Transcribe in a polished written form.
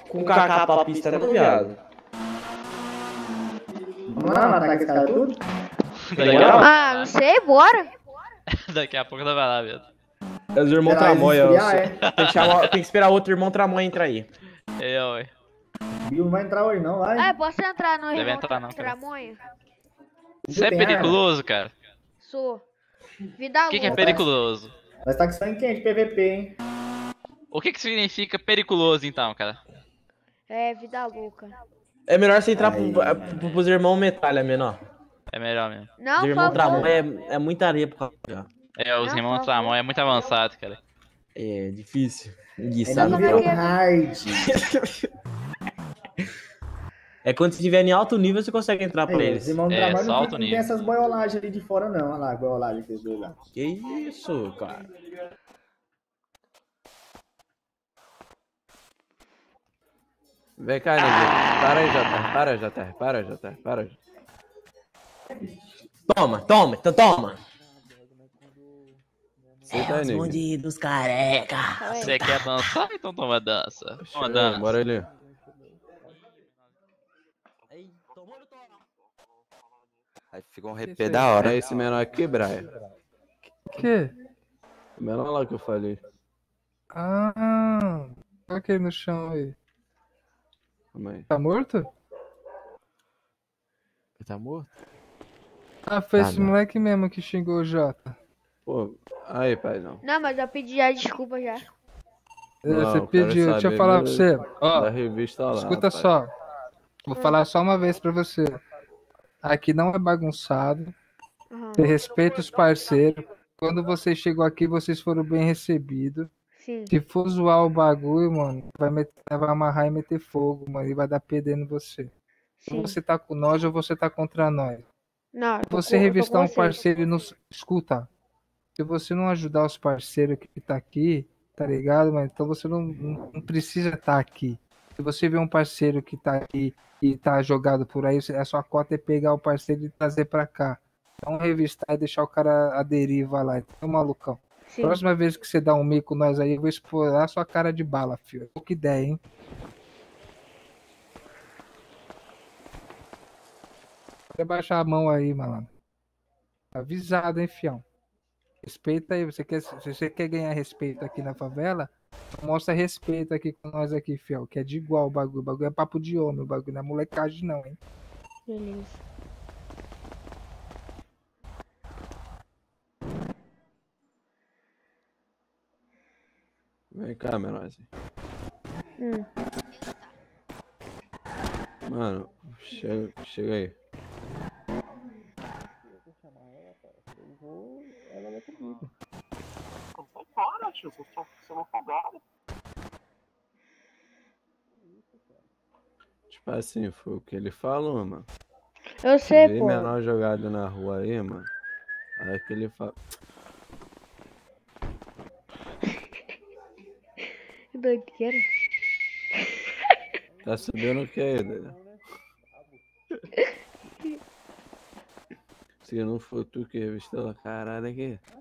com o Kaká pra pista, não, viado? Vamos lá, matar esse cara tudo? Ah, não sei, bora. Daqui a pouco nós vai lá, viado. É os irmãos Será Tramóia. esfriar, é? Tem que esperar outro irmão Tramóia entrar aí. É, ué. Bill não vai entrar hoje não, vai? Ah, posso entrar no Deve irmão entrar não, cara. Tramonha? Isso é Tem arma? periculoso, cara. Sou. Vida O que é louca. periculoso? Nós tá com sangue quente PVP, hein? O que significa periculoso, então, cara? É, vida louca. É melhor você entrar Aí. pros irmãos Metralha, menor. É melhor mesmo. Os Não, por irmãos favor. Tramóia é muita areia pra carregar. É, os Não, irmãos por Tramon é muito avançado, cara. É difícil. É Enguiçado. nível Como é que hard. É quando você estiver em alto nível, você consegue entrar pra Aí, eles. os irmãos do É, trabalho só não alto tem, não tem nível. essas boiolagens ali de fora não. Olha lá, a boiolagem que eles dois lá. Que isso, cara? Vem cá, neguinho. Para aí, JR. Para, JR. Para, JR. Para. Toma. Senta aí, neguinho. bandidos careca. Você quer dançar? Então toma dança. Toma dança. Bora ali. Aí fica um repê da hora. É esse menor aqui, Brian. Que? O menor lá que eu falei. Ah, olha aquele no chão aí. Calma aí. Tá morto? Ele tá morto? Ah, foi Tá, esse não. moleque mesmo que xingou o Jota. Pô, aí, pai, não. Não, mas eu pedi já desculpa já. Não, Você eu quero pediu, deixa eu saber falar pra do- você. Da Ó, revista lá. escuta pai. só. Vou falar só uma vez pra você. Aqui não é bagunçado. Aham. Você respeita os parceiros. Quando você chegou aqui, vocês foram bem recebidos. Sim. Se for zoar o bagulho, mano, vai amarrar e meter fogo, mano, e vai dar PD em você. Sim. Ou você tá com nós ou você tá contra nós. Não, eu tô Você com- eu tô revistar com um vocês. parceiro e nos. Escuta. Se você não ajudar os parceiros que tá aqui, tá ligado, mano? Então você não precisa estar aqui. Se você vê um parceiro que tá aqui e tá jogado por aí, a sua cota é pegar o parceiro e trazer pra cá. Não revistar e deixar o cara à deriva lá. Então, malucão. Sim. Próxima vez que você dá um mico nós aí, eu vou explorar sua cara de bala, filho. Que ideia, hein? Vai baixar a mão aí, malandro. Avisado, hein, fião. Respeita aí. Se você quer ganhar respeito aqui na favela, mostra respeito aqui com nós aqui, fião. Que é de igual o bagulho. O bagulho é papo de homem. O bagulho não é molecagem, não, hein? Beleza. Vem cá, menorzinho. Hum. Mano, chega aí. Para, tio, vocês estão sendo afogados. Tipo assim, foi o que ele falou, mano. Eu sei, Vi pô. menor jogado na rua aí, mano. Aí que ele fala. Que doideira. Tá sabendo o que aí, Daniel? Se não for tu que revistou a caralho aqui.